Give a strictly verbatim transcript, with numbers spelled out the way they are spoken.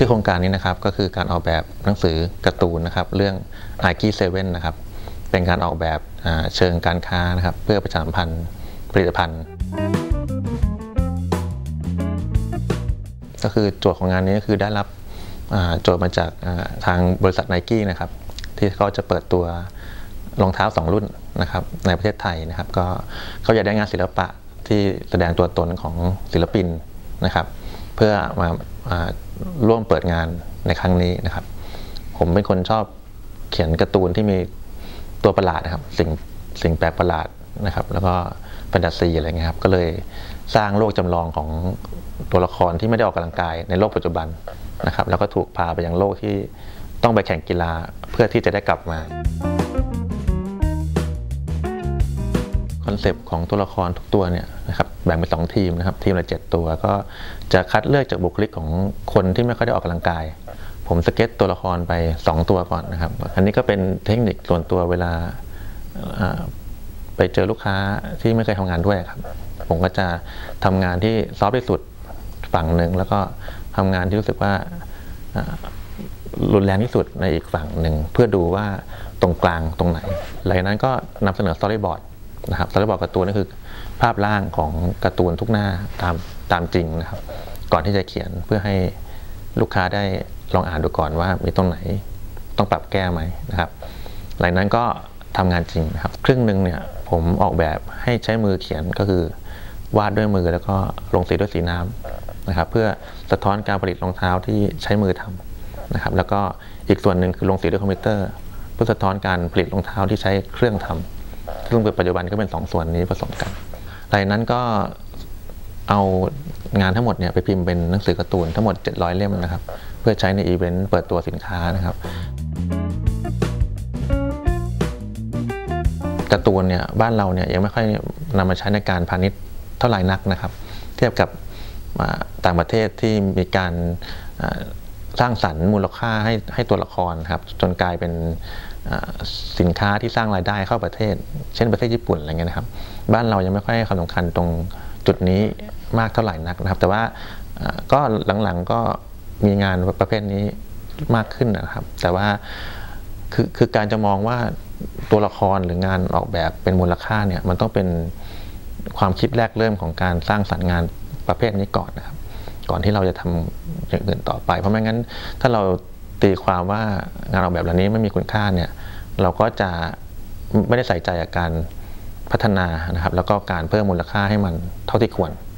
ชื่อโครงการนี้นะครับก็คือการออกแบบหนังสือการ์ตูนนะครับเรื่อง ไอ จี เซเว่น นะครับเป็นการออกแบบเชิงการค้านะครับเพื่อประชาสัมพันธ์ผลิตภัณฑ์ก็คือโจทย์ของงานนี้ก็คือได้รับโจทย์มาจากทางบริษัท ไนกี้ นะครับที่เขาจะเปิดตัวรองเท้าสองรุ่นนะครับในประเทศไทยนะครับก็เขาอยากได้งานศิลปะที่แสดงตัวตนของศิลปินนะครับเพื่อมาร่วมเปิดงานในครั้งนี้นะครับผมเป็นคนชอบเขียนการ์ตูนที่มีตัวประหลาดนะครับสิ่งสิ่งแปลกประหลาดนะครับแล้วก็แฟนตาซีอะไรเงี้ยครับก็เลยสร้างโลกจำลองของตัวละครที่ไม่ได้ออกกำลังกายในโลกปัจจุบันนะครับแล้วก็ถูกพาไปยังโลกที่ต้องไปแข่งกีฬาเพื่อที่จะได้กลับมาคอนเซปต์ของตัวละครทุกตัวเนี่ยนะครับแบ่งเป็นสองทีมนะครับทีมละเจ็ดตัวก็จะคัดเลือกจากบุคลิกของคนที่ไม่ค่อยได้ออกกำลังกายผมสเก็ตตัวละครไปสองตัวก่อนนะครับอันนี้ก็เป็นเทคนิคส่วนตัวเวลาไปเจอลูกค้าที่ไม่เคยทำงานด้วยครับผมก็จะทำงานที่ซอฟต์ที่สุดฝั่งหนึ่งแล้วก็ทำงานที่รู้สึกว่ารุนแรงที่สุดในอีกฝั่งหนึ่งเพื่อดูว่าตรงกลางตรงไหนหลังจากนั้นก็นำเสนอสตอรี่บอร์ดนะครับสตอรี่บอร์ดการ์ตูนก็คือภาพร่างของการ์ตูนทุกหน้าตามตามจริงนะครับก่อนที่จะเขียนเพื่อให้ลูกค้าได้ลองอ่านดูก่อนว่ามีตรงไหนต้องปรับแก้ไหมนะครับหลังจากนั้นก็ทำงานจริงนะครับครึ่งหนึ่งเนี่ยผมออกแบบให้ใช้มือเขียนก็คือวาดด้วยมือแล้วก็ลงสีด้วยสีน้ำนะครับเพื่อสะท้อนการผลิตรองเท้าที่ใช้มือทำนะครับแล้วก็อีกส่วนหนึ่งคือลงสีด้วยคอมพิวเตอร์เพื่อสะท้อนการผลิตรองเท้าที่ใช้เครื่องทำซึ่งปัจจุบันก็เป็นสองส่วนนี้ผสมกันหลังจากนั้นก็เอางานทั้งหมดเนี่ยไปพิมพ์เป็นหนังสือการ์ตูนทั้งหมดเจ็ดร้อยเล่มนะครับเพื่อใช้ในอีเวนต์เปิดตัวสินค้านะครับการ์ตูนเนี่ยบ้านเราเนี่ยยังไม่ค่อยนำมาใช้ในการพาณิชย์เท่าไหร่นักนะครับเทียบกับต่างประเทศที่มีการสร้างสรรค์มูลค่าให้ให้ตัวละครครับจนกลายเป็นสินค้าที่สร้างรายได้เข้าประเทศเช่นประเทศญี่ปุ่นอะไรเงี้ยนะครับบ้านเรายังไม่ค่อยให้ความสำคัญตรงจุดนี้มากเท่าไหร่นักนะครับแต่ว่าก็หลังๆก็มีงานประเภทนี้มากขึ้นนะครับแต่ว่าคือคือการจะมองว่าตัวละครหรืองานออกแบบเป็นมูลค่าเนี่ยมันต้องเป็นความคิดแรกเริ่มของการสร้างสรรค์งานประเภทนี้ก่อนนะครับก่อนที่เราจะทำอย่างอื่นต่อไปเพราะไม่งั้นถ้าเราตีความว่างานออกแบบเหล่านี้ไม่มีคุณค่าเนี่ยเราก็จะไม่ได้ใส่ใจกับการพัฒนานะครับแล้วก็การเพิ่มมูลค่าให้มันเท่าที่ควร